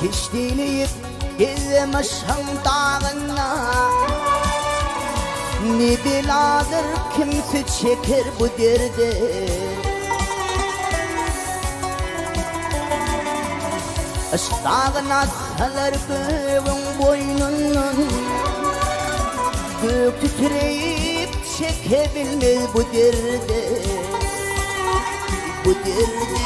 Kiştileyip gezmişim dağına, ne biladır kimse çeker bu derdi. Aşk dağına salar göğün boynundan, gök titreyip çekebilmez bu derdi, bu derdi.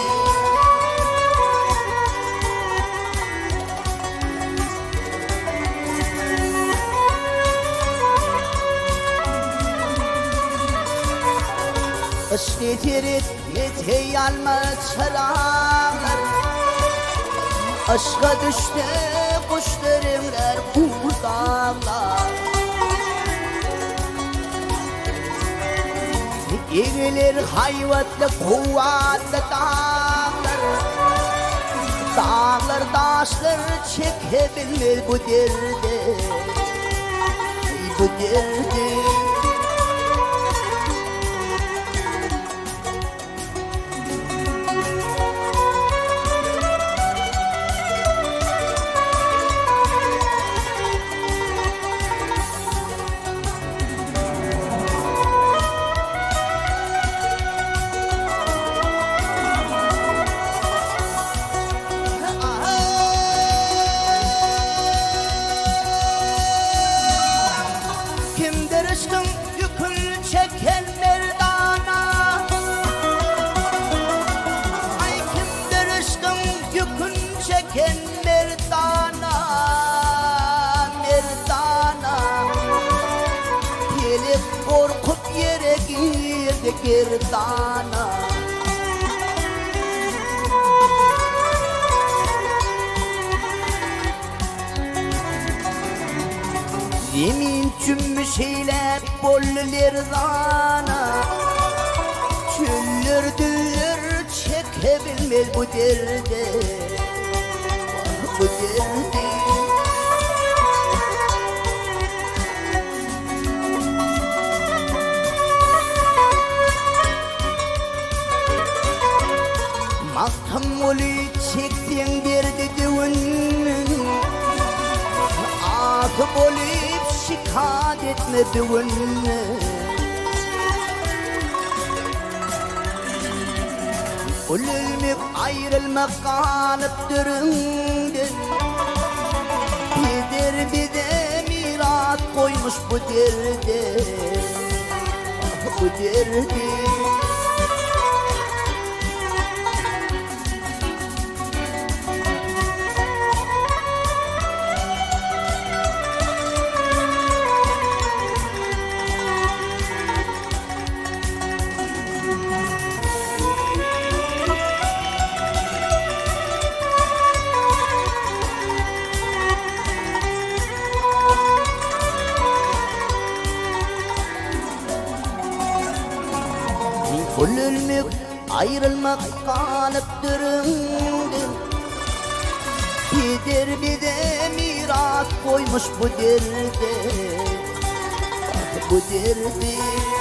Aşk getirir yeteği alma çırağlar, aşka düştü kuşlarımlar uzaklar. Eğilir hayvatlı kuvvetli dağlar, dağlar taşlar çekebilmez bu derdi, bu derdi. Aşkın yükünü çeken merdana, ay kimdir aşkın yükünü çeken merdana, merdana. Gelip korkup yere girdi girdana. Yemin cümmüş eyle bollular zana, çüllür düllür çekebilmez bu derdi, bu derdi. Mahtam olu çektiğin derdi düğünün, akı olup şikayet etme düğününü. Ölülmüp ayrılmak kalıp düründün, bidir bize miras koymuş bu derdi, bu derdi. Ölülmek ayrılmak kalıp düründün, bidir bize miras koymuş bu derdi, bu derdi.